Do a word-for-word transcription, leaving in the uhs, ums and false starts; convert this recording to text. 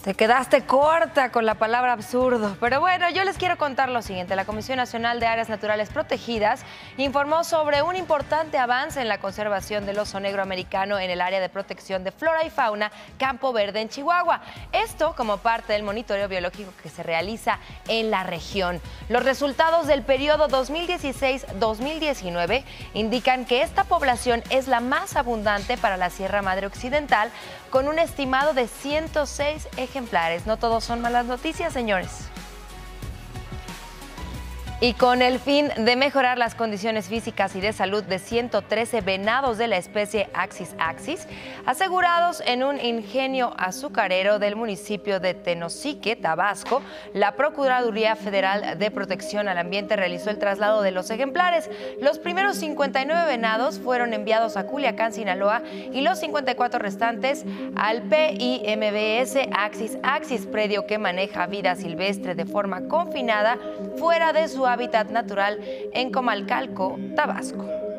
Te quedaste corta con la palabra absurdo, pero bueno, yo les quiero contar lo siguiente. La Comisión Nacional de Áreas Naturales Protegidas informó sobre un importante avance en la conservación del oso negro americano en el área de protección de flora y fauna Campo Verde en Chihuahua. Esto como parte del monitoreo biológico que se realiza en la región. Los resultados del periodo dos mil dieciséis dos mil diecinueve indican que esta población es la más abundante para la Sierra Madre Occidental, con un estimado de ciento seis ejemplares. No todos son malas noticias, señores. Y con el fin de mejorar las condiciones físicas y de salud de ciento trece venados de la especie Axis axis, asegurados en un ingenio azucarero del municipio de Tenosique, Tabasco, la Procuraduría Federal de Protección al Ambiente realizó el traslado de los ejemplares. Los primeros cincuenta y nueve venados fueron enviados a Culiacán, Sinaloa, y los cincuenta y cuatro restantes al P I M B S Axis axis, predio que maneja vida silvestre de forma confinada fuera de su hábitat natural en Comalcalco, Tabasco.